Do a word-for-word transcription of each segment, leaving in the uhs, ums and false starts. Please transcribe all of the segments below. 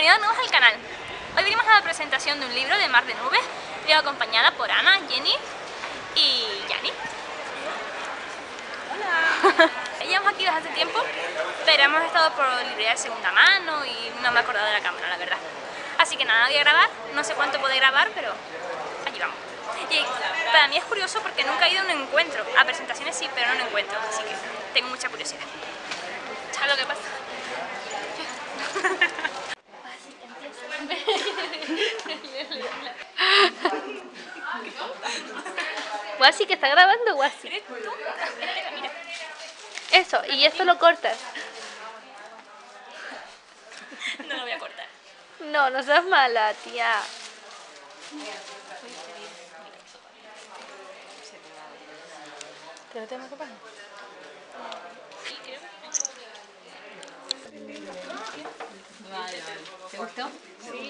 bienvenidos de nuevo al canal. Hoy venimos a la presentación de un libro de Mar de Nubes. Estoy acompañada por Ana, Jenny y Yani. Hola. Llevamos aquí desde hace tiempo, pero hemos estado por librería de segunda mano y no me he acordado de la cámara, la verdad. Así que nada, voy a grabar. No sé cuánto puedo grabar, pero allí vamos. Y para mí es curioso porque nunca he ido a un encuentro. A presentaciones sí, pero no a un encuentro. Así que tengo mucha curiosidad. ¿Sabes lo que pasa? Guasi, que está grabando, Guasi. Eso, y esto lo cortas. No lo voy a cortar. No, no seas mala, tía. ¿Te lo tengo que pagar? Vale, vale. ¿Te gustó? Sí.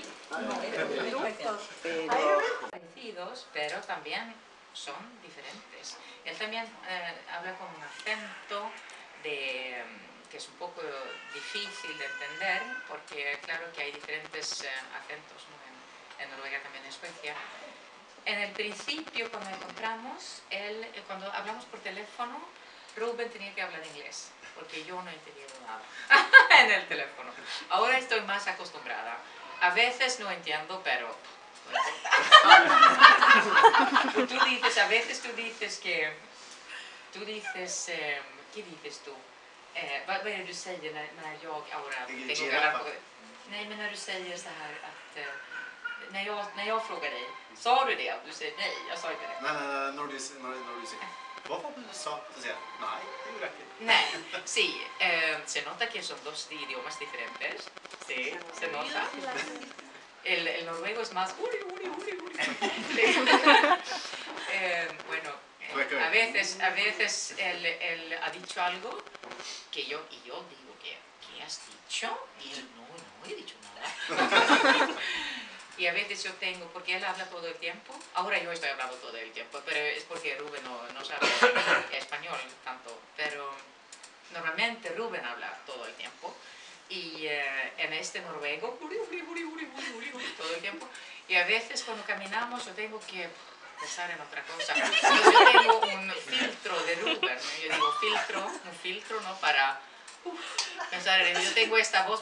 Parecidos, pero también son diferentes. Él también eh, habla con un acento de, que es un poco difícil de entender, porque claro que hay diferentes eh, acentos, ¿no? en, en Noruega, también en Suecia. En el principio, cuando encontramos, él, cuando hablamos por teléfono, Rubén tenía que hablar inglés, porque yo no entendía nada en el teléfono. Ahora estoy más acostumbrada. A veces no entiendo, pero... tú dices, a veces tú dices que... Tú dices... Eh, ¿Qué dices tú? Eh, vad är det du säger när, när jag ahora tengo que hablar på... Nej, men när du säger så här att... Eh, när, jag, när jag frågar dig, sa du det? Att du säger nej? Jag sa inte det. Nej, nej, nej, när du, när, när du säger... Vad var det du sa? Du säger nej, det är rätt. Nej, sí, eh, se nota que son dos idiomas diferentes. Sí, se nota. El, el noruego es más... Uri, uri, uri, uri. eh, bueno, eh, a veces, a veces él, él ha dicho algo que yo, y yo digo, que, ¿qué has dicho? Y él, no, no he dicho nada. Y a veces yo tengo, porque él habla todo el tiempo, ahora yo estoy hablando todo el tiempo, pero es porque Rubén no, no sabe español tanto, pero normalmente Rubén habla todo el tiempo, y eh, en este noruego, todo el tiempo, y a veces cuando caminamos yo tengo que pensar en otra cosa. Entonces yo tengo un filtro de Rubén, ¿no? Yo digo filtro, un filtro, ¿no? Para... Uf, pensar en él. Yo tengo esta voz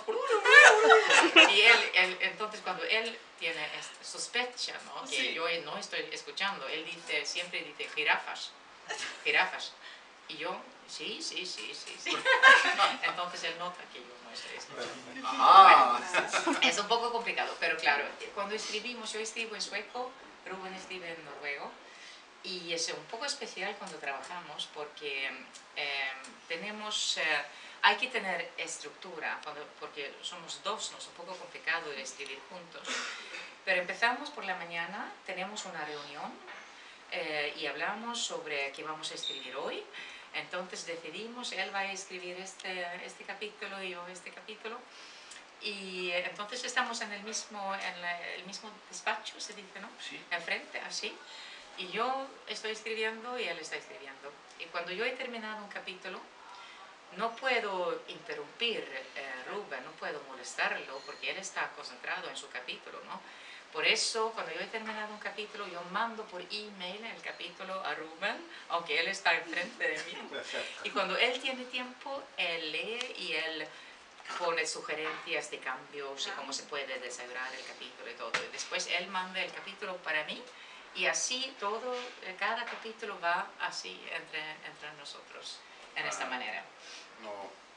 y él, él, entonces cuando él tiene sospecha, ¿no? Que sí. Yo no estoy escuchando, él dice, siempre dice jirafas, jirafas, y yo, sí, sí, sí, sí, sí. Entonces él nota que yo no estoy escuchando. Ah. Bueno, es un poco complicado, pero claro, cuando escribimos, yo escribo en sueco, Rubén escribe en noruego, y es un poco especial cuando trabajamos porque eh, tenemos... Eh, Hay que tener estructura, cuando, porque somos dos, ¿no? Es un poco complicado de escribir juntos. Pero empezamos por la mañana, tenemos una reunión eh, y hablamos sobre qué vamos a escribir hoy. Entonces decidimos, él va a escribir este, este capítulo y yo este capítulo. Y eh, entonces estamos en el mismo, en la, el mismo despacho, se dice, ¿no? Sí. Enfrente, así. Y yo estoy escribiendo y él está escribiendo. Y cuando yo he terminado un capítulo, no puedo interrumpir a eh, Rubén, no puedo molestarlo porque él está concentrado en su capítulo, ¿no? Por eso, cuando yo he terminado un capítulo, yo mando por email el capítulo a Rubén, aunque él está enfrente de mí. Y cuando él tiene tiempo, él lee y él pone sugerencias de cambios y cómo se puede desarrollar el capítulo y todo. Y después él manda el capítulo para mí y así todo, cada capítulo va así entre, entre nosotros, en esta manera. No.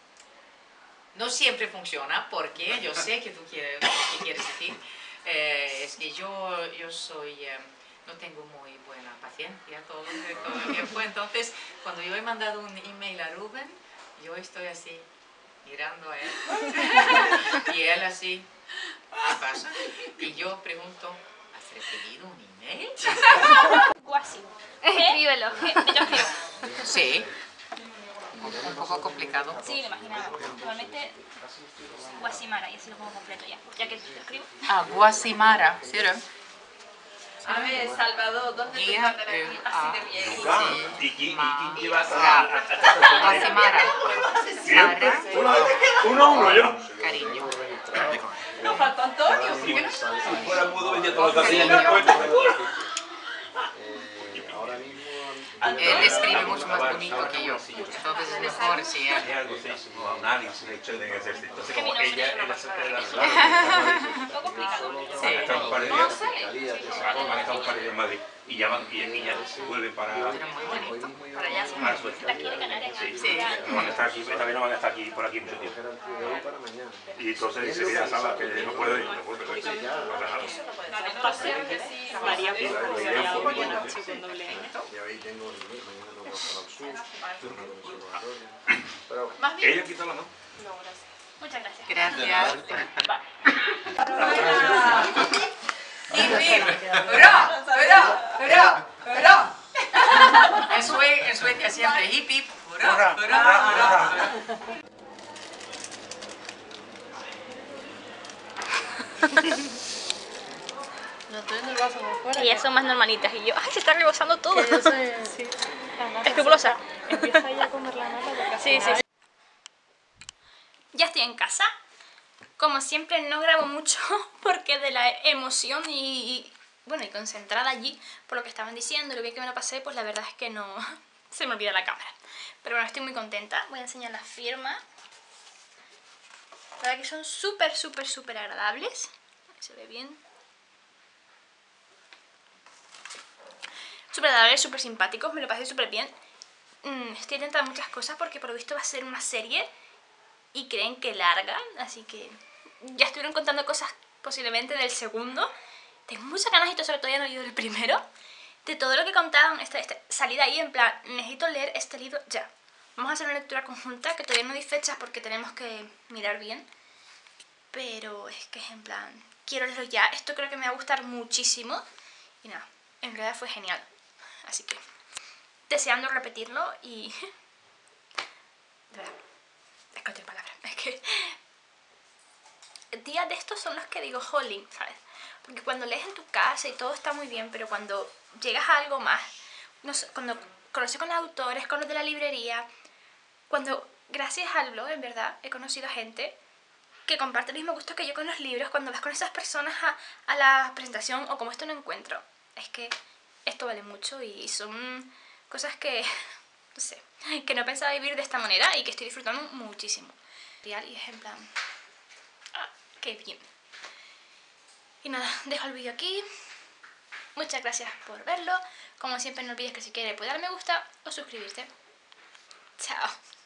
No siempre funciona porque yo sé que tú quieres, que quieres decir. Eh, es que yo, yo soy, eh, no tengo muy buena paciencia todo, todo el tiempo. Entonces, cuando yo he mandado un email a Rubén, yo estoy así, mirando a él. Y él así, ¿qué pasa? Y yo pregunto, ¿has recibido un email? Guasi. Escríbelo. Yo escribo. Sí. Un poco complicado. Sí, lo imaginaba. Normalmente Guasimara, y así lo pongo completo ya. Ya que lo escribo. Ah, Guasimara, ¿sí? A ver, Salvador, ¿dónde te mandan aquí? Así de bien. Guasimara. Sara. Uno a uno yo. Cariño. No faltan Si fuera mudo, vendía todas las casillas en el pueblo. Él escribe mucho más bonito que yo, entonces es mejor si él... Es algo seismo, un análisis hecho de ejército. Entonces, como ella es la secretaria de la maneja un par de días en Madrid y ya van y ella vuelve para para Suecia. Sí, no van a estar aquí, esta vez no van a estar aquí por aquí mucho tiempo. Y entonces dice, mira, Sala, que no puedo ir, no puedo ir. María, ¿Ella quita la mano? Muchas gracias. Gracias. Hip, hip. Hurra, hurra, hurra, hurra. En Sue- en Suecia siempre hip, hip. Hurra, hurra, hurra. No estoy en el vaso por fuera. Ellas son más normalitas y yo, ¡ay, se está rebosando todo! Que yo soy, sí. Escrupulosa. Empieza ya a comer la nata porque al Sí, sí, final- sí. Ya estoy en casa. Como siempre no grabo mucho porque de la emoción y, y, bueno, y concentrada allí por lo que estaban diciendo, lo bien que me lo pasé, pues la verdad es que no se me olvida la cámara. Pero bueno, estoy muy contenta. Voy a enseñar la firma. La verdad que son súper, súper, súper agradables. Se ve bien. Súper agradables, súper simpáticos, me lo pasé súper bien. Mm, estoy atenta a muchas cosas porque por lo visto va a ser una serie y creen que larga, así que ya estuvieron contando cosas posiblemente del segundo. Tengo muchas ganas y todo, sobre todo ya no he leído el primero. De todo lo que contaban, esta, esta, salí de ahí en plan, necesito leer este libro ya. Vamos a hacer una lectura conjunta, que todavía no di fechas porque tenemos que mirar bien. Pero es que es en plan, quiero leerlo ya, esto creo que me va a gustar muchísimo. Y nada, en realidad fue genial. Así que, deseando repetirlo y... De verdad, es que no tengo palabras, es que... Días de estos son los que digo, jolín, ¿sabes? Porque cuando lees en tu casa y todo está muy bien, pero cuando llegas a algo más, no sé, cuando conoces con los autores, con los de la librería, cuando, gracias al blog, en verdad, he conocido a gente que comparte el mismo gusto que yo con los libros, cuando vas con esas personas a, a la presentación o como esto no encuentro, es que esto vale mucho y son cosas que, no sé, que no pensaba vivir de esta manera y que estoy disfrutando muchísimo. Y es en plan, ah, qué bien. Y nada, dejo el vídeo aquí. Muchas gracias por verlo. Como siempre no olvides que si quieres puedes dar me gusta o suscribirte. Chao.